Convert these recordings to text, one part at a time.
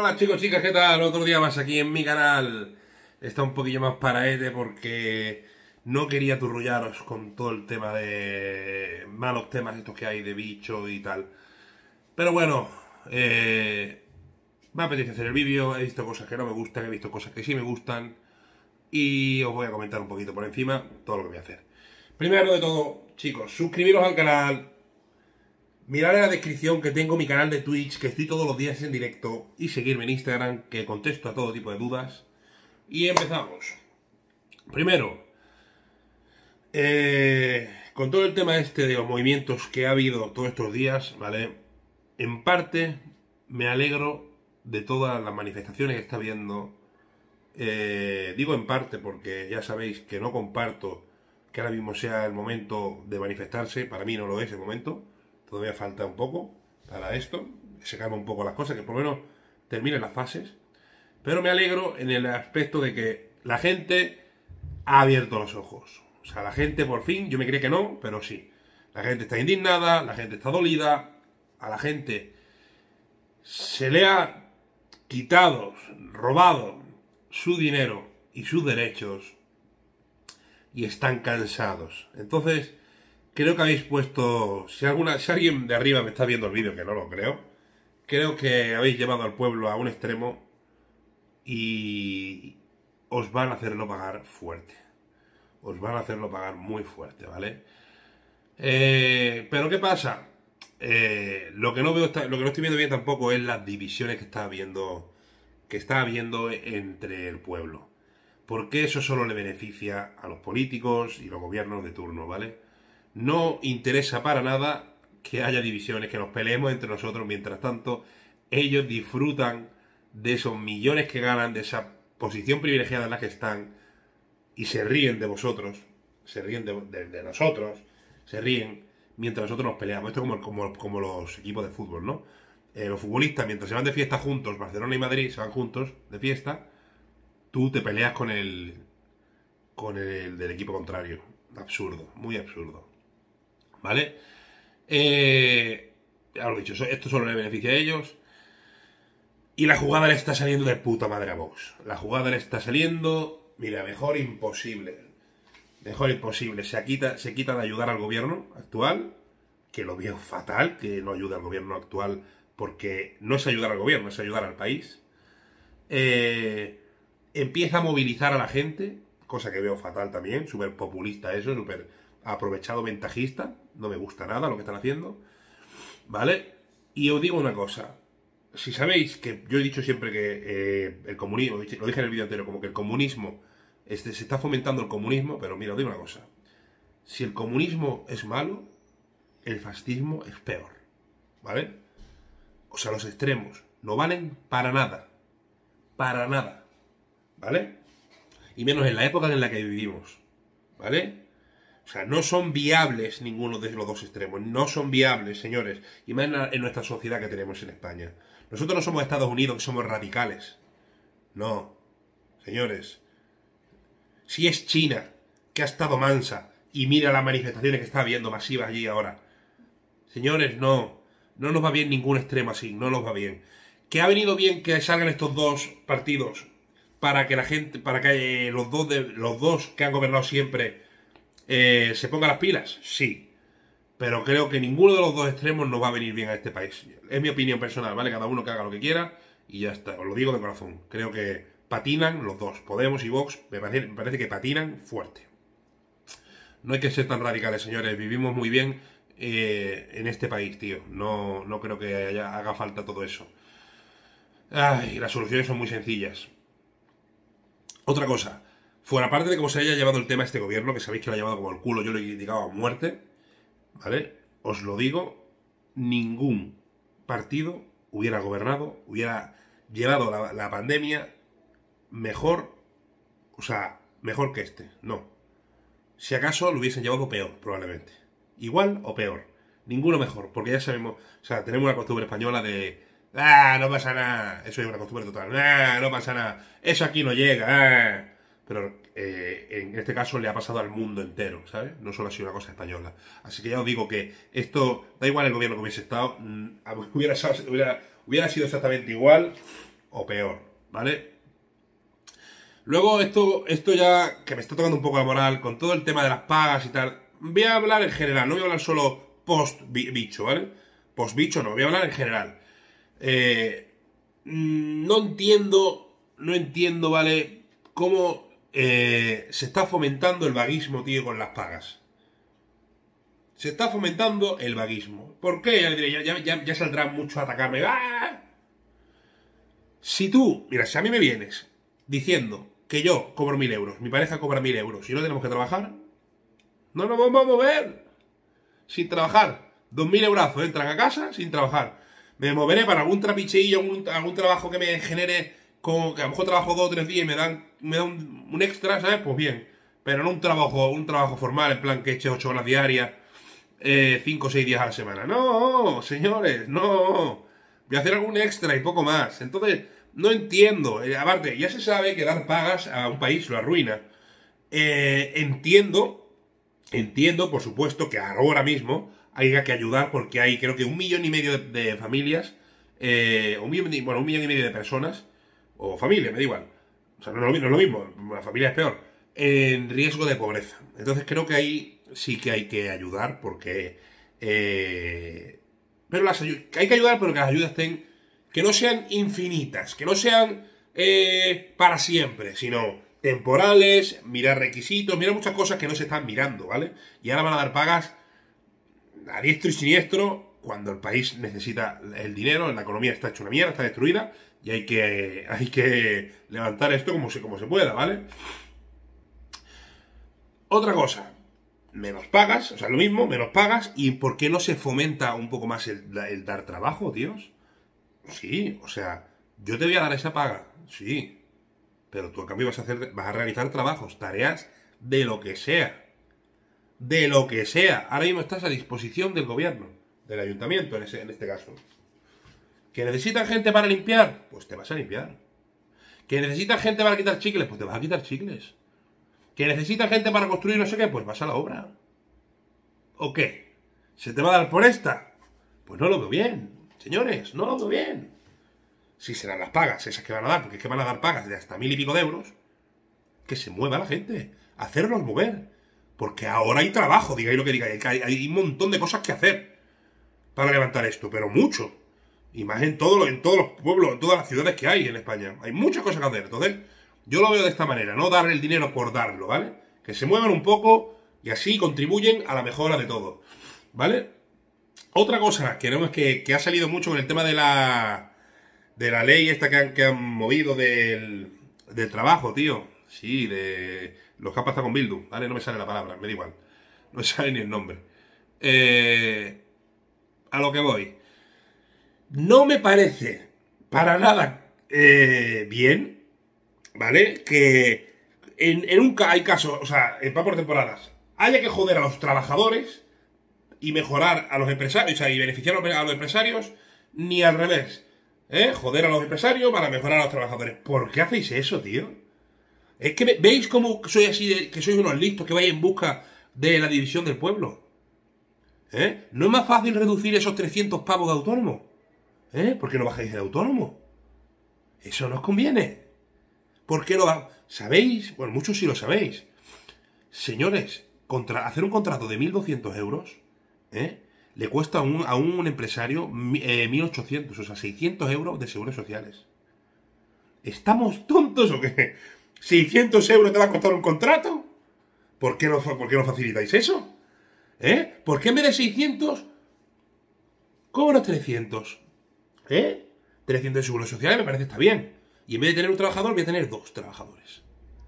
Hola chicos, chicas, ¿qué tal? Otro día más aquí en mi canal. Está un poquillo más paraete porque no quería turrullaros con todo el tema de malos temas estos que hay de bicho y tal. Pero bueno, me apetece hacer el vídeo, he visto cosas que no me gustan, he visto cosas que sí me gustan y os voy a comentar un poquito por encima todo lo que voy a hacer. Primero de todo, chicos, suscribiros al canal. Mirad en la descripción que tengo mi canal de Twitch, que estoy todos los días en directo, y seguirme en Instagram, que contesto a todo tipo de dudas. Y empezamos. Primero, con todo el tema este de los movimientos que ha habido todos estos días, ¿vale? En parte me alegro de todas las manifestaciones que está habiendo. Digo en parte porque ya sabéis que no comparto que ahora mismo sea el momento de manifestarse. Para mí no lo es el momento. Todavía falta un poco para esto, que se calmen un poco las cosas, que por lo menos terminen las fases. Pero me alegro en el aspecto de que la gente ha abierto los ojos. O sea, la gente por fin, yo me creía que no, pero sí. La gente está indignada, la gente está dolida, a la gente se le ha quitado, robado su dinero y sus derechos y están cansados. Entonces, creo que habéis puesto, si alguien de arriba me está viendo el vídeo, que no lo creo que habéis llevado al pueblo a un extremo y os van a hacerlo pagar fuerte. Os van a hacerlo pagar muy fuerte, ¿vale? Pero ¿qué pasa? Lo que no estoy viendo bien tampoco es las divisiones que está habiendo entre el pueblo. Porque eso solo le beneficia a los políticos y los gobiernos de turno, ¿vale? No interesa para nada que haya divisiones, que nos peleemos entre nosotros. Mientras tanto, ellos disfrutan de esos millones que ganan, de esa posición privilegiada en la que están, y se ríen de vosotros, se ríen de nosotros, se ríen mientras nosotros nos peleamos. Esto es como los equipos de fútbol, ¿no? Los futbolistas, mientras se van de fiesta juntos, Barcelona y Madrid se van juntos de fiesta, tú te peleas con el del equipo contrario. Absurdo, muy absurdo. ¿Vale? Ya lo he dicho, esto solo le beneficia a ellos. Y la jugada le está saliendo de puta madre a Vox. La jugada le está saliendo, mira, mejor imposible. Mejor imposible. Se quita de ayudar al gobierno actual, que lo veo fatal, que no ayude al gobierno actual, porque no es ayudar al gobierno, es ayudar al país. Empieza a movilizar a la gente, cosa que veo fatal también, súper populista eso, súper aprovechado, ventajista. No me gusta nada lo que están haciendo, ¿vale? Y os digo una cosa. Si sabéis que yo he dicho siempre que el comunismo, lo dije en el vídeo anterior, como que el comunismo, se está fomentando el comunismo, pero mira, os digo una cosa. Si el comunismo es malo, el fascismo es peor, ¿vale? O sea, los extremos no valen para nada, ¿vale? Y menos en la época en la que vivimos, ¿vale? O sea, no son viables ninguno de los dos extremos. No son viables, señores. Y más en nuestra sociedad que tenemos en España. Nosotros no somos Estados Unidos, que somos radicales. No, señores. Si es China, que ha estado mansa, y mira las manifestaciones que está habiendo masivas allí ahora. Señores, no. No nos va bien ningún extremo así. No nos va bien. ¿Que ha venido bien que salgan estos dos partidos para que la gente, para que los dos que han gobernado siempre se ponga las pilas? Sí. Pero creo que ninguno de los dos extremos nos va a venir bien a este país. Es mi opinión personal, ¿vale? Cada uno que haga lo que quiera y ya está. Os lo digo de corazón. Creo que patinan los dos. Podemos y Vox me parece que patinan fuerte. No hay que ser tan radicales, señores. Vivimos muy bien en este país, tío. No creo que haga falta todo eso. Ay, las soluciones son muy sencillas. Otra cosa. Fuera parte de cómo se haya llevado el tema este gobierno, que sabéis que lo ha llevado como el culo, yo lo he criticado a muerte, ¿vale? Os lo digo, ningún partido hubiera gobernado, hubiera llevado la pandemia mejor, o sea, mejor que este, no. Si acaso lo hubiesen llevado peor, probablemente. Igual o peor. Ninguno mejor, porque ya sabemos, o sea, tenemos una costumbre española de no pasa nada. Eso es una costumbre total. No pasa nada. Eso aquí no llega. Pero en este caso le ha pasado al mundo entero, ¿sabes? No solo ha sido una cosa española. Así que ya os digo que esto, da igual el gobierno que hubiese estado, hubiera sido exactamente igual, o peor, ¿vale? Luego esto ya, que me está tocando un poco la moral, con todo el tema de las pagas y tal, voy a hablar en general, no voy a hablar solo post-bicho, ¿vale? Post-bicho no, voy a hablar en general. No entiendo, ¿vale? Cómo se está fomentando el vaguismo, tío, con las pagas. Se está fomentando el vaguismo. ¿Por qué? Ya saldrán muchos a atacarme. ¡Ah! Si tú, mira, si a mí me vienes diciendo que yo cobro 1.000 euros, mi pareja cobra 1.000 euros y no tenemos que trabajar, no nos vamos a mover sin trabajar. 2.000 eurazos entran a casa sin trabajar. Me moveré para algún trapicheillo, algún trabajo que me genere, como que a lo mejor trabajo 2 o 3 días y me da un extra, ¿sabes? Pues bien. Pero no un trabajo formal, en plan que eche 8 horas diarias, 5 o 6 días a la semana. No, señores, no. Voy a hacer algún extra y poco más. Entonces, no entiendo. Aparte, ya se sabe que dar pagas a un país lo arruina. Entiendo, por supuesto, que ahora mismo haya que ayudar porque hay, creo que 1,5 millones de familias, 1,5 millones de personas, o familias, me da igual. O sea, no es lo mismo, la familia es peor, en riesgo de pobreza. Entonces creo que ahí sí que hay que ayudar porque... pero hay que ayudar, pero que las ayudas estén... Que no sean infinitas, que no sean para siempre, sino temporales, mirar requisitos, mirar muchas cosas que no se están mirando, ¿vale? Y ahora van a dar pagas a diestro y siniestro cuando el país necesita el dinero, la economía está hecha una mierda, está destruida, y hay que levantar esto como se pueda, ¿vale? Otra cosa, menos pagas, o sea, lo mismo, menos pagas, ¿y por qué no se fomenta un poco más el dar trabajo, tíos? Sí, o sea, yo te voy a dar esa paga, sí, pero tú a cambio vas a realizar trabajos, tareas, de lo que sea. De lo que sea. Ahora mismo estás a disposición del gobierno, del ayuntamiento en este caso. ¿Que necesitan gente para limpiar? Pues te vas a limpiar. ¿Que necesitan gente para quitar chicles? Pues te vas a quitar chicles. ¿Que necesitan gente para construir no sé qué? Pues vas a la obra. ¿O qué? ¿Se te va a dar por esta? Pues no lo veo bien, señores, no lo veo bien. Si serán las pagas, esas que van a dar, porque es que van a dar pagas de hasta 1.000 y pico de euros, que se mueva la gente, hacerlos mover. Porque ahora hay trabajo, digáis lo que digáis, hay un montón de cosas que hacer para levantar esto, pero mucho. Y más en todos los pueblos, en todas las ciudades que hay en España. Hay muchas cosas que hacer. Entonces, yo lo veo de esta manera, no dar el dinero por darlo, ¿vale? Que se muevan un poco y así contribuyen a la mejora de todo, ¿vale? Otra cosa que ha salido mucho con el tema de la ley esta que han movido del trabajo, tío. Sí, de los que han pasado con Bildu, ¿vale? No me sale la palabra, me da igual. No me sale ni el nombre. A lo que voy. No me parece para nada bien, ¿vale? Que hay casos, o sea, va por temporadas, haya que joder a los trabajadores y mejorar a los empresarios, o sea, y beneficiar a los empresarios, ni al revés. Joder a los empresarios para mejorar a los trabajadores. ¿Por qué hacéis eso, tío? Es que veis cómo soy así, que sois unos listos, que vais en busca de la división del pueblo. ¿No es más fácil reducir esos 300 pavos de autónomo? ¿Por qué no bajáis el autónomo? Eso no os conviene. ¿Por qué no va? ¿Sabéis? Bueno, muchos sí lo sabéis. Señores, hacer un contrato de 1.200 euros, le cuesta a un empresario 1.800, o sea, 600 euros de seguros sociales. ¿Estamos tontos o qué? ¿600 euros te va a costar un contrato? ¿Por qué no facilitáis eso? ¿Por qué en vez de 600 cobro 300? 300 de seguros sociales me parece que está bien. Y en vez de tener un trabajador, voy a tener 2 trabajadores.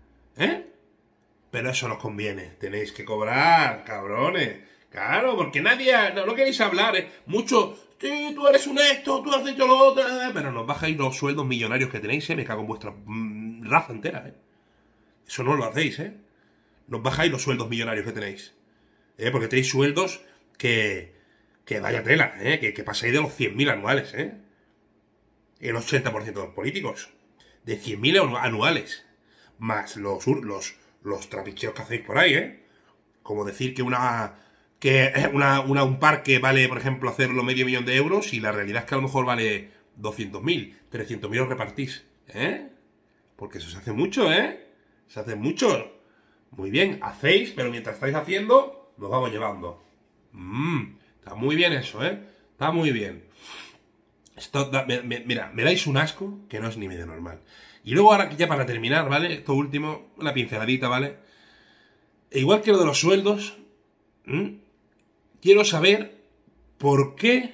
Pero eso nos conviene. Tenéis que cobrar, cabrones. Claro, porque nadie... No queréis hablar, mucho... Sí, tú eres un esto, tú has hecho lo otro... Pero nos bajáis los sueldos millonarios que tenéis, me cago en vuestra raza entera, Eso no lo hacéis, Nos bajáis los sueldos millonarios que tenéis. Porque tenéis sueldos que vaya tela, que pasáis de los 100.000 anuales, El 80% de los políticos. De 100.000 anuales. Más los trapicheos que hacéis por ahí, Como decir que un parque vale, por ejemplo, hacerlo 500.000 de euros y la realidad es que a lo mejor vale 200.000, 300.000 os repartís, ¿eh? Porque eso se hace mucho, ¿eh? Se hace mucho. Muy bien, hacéis, pero mientras estáis haciendo, nos vamos llevando. Está muy bien eso, ¿eh? Está muy bien. Esto mira, me dais un asco que no es ni medio normal. Y luego ahora, ya para terminar, ¿vale? Esto último, una pinceladita, ¿vale? E igual que lo de los sueldos, quiero saber por qué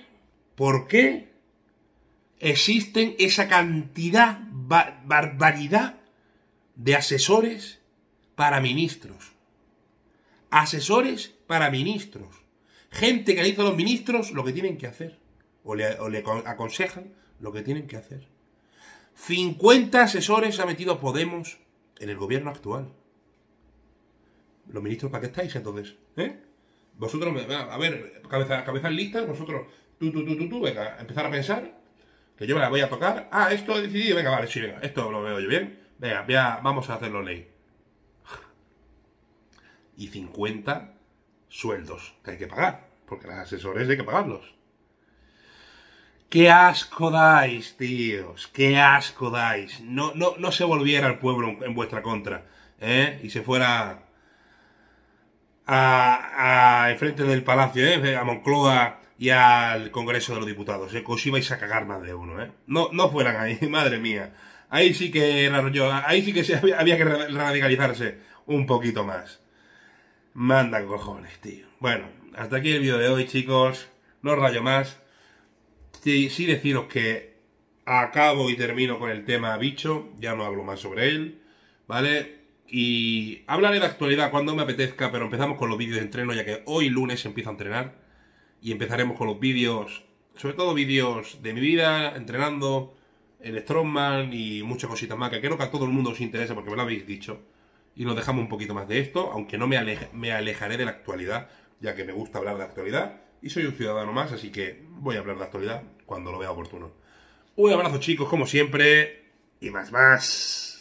existen esa cantidad, barbaridad de asesores para ministros. Asesores para ministros. Gente que le dice a los ministros lo que tienen que hacer. O le aconsejan lo que tienen que hacer. 50 asesores ha metido Podemos en el gobierno actual. ¿Los ministros para qué estáis entonces? Vosotros, a ver, cabezas listas, vosotros, tú, venga, empezar a pensar, que yo me la voy a tocar. Esto he decidido, venga, vale, sí, venga, esto lo veo yo bien. Venga, vamos a hacerlo ley. Y 50 sueldos que hay que pagar, porque los asesores hay que pagarlos. ¡Qué asco dais, tíos! ¡Qué asco dais! No se volviera el pueblo en vuestra contra, y se fuera enfrente del palacio, a Moncloa y al Congreso de los Diputados, que os ibais a cagar más de uno, No fueran ahí, madre mía. Ahí sí que había que radicalizarse un poquito más. Manda cojones, tío. Bueno, hasta aquí el vídeo de hoy, chicos. No os rayo más. Sí deciros que acabo y termino con el tema bicho. Ya no hablo más sobre él, ¿vale? Y hablaré de actualidad cuando me apetezca, pero empezamos con los vídeos de entreno, ya que hoy lunes empiezo a entrenar. Y empezaremos con los vídeos, sobre todo vídeos de mi vida, entrenando, el Strongman y muchas cositas más, que creo que a todo el mundo os interesa porque me lo habéis dicho. Y nos dejamos un poquito más de esto, aunque no me alejaré de la actualidad, ya que me gusta hablar de actualidad. Y soy un ciudadano más, así que voy a hablar de actualidad cuando lo vea oportuno. Un abrazo, chicos, como siempre, y más.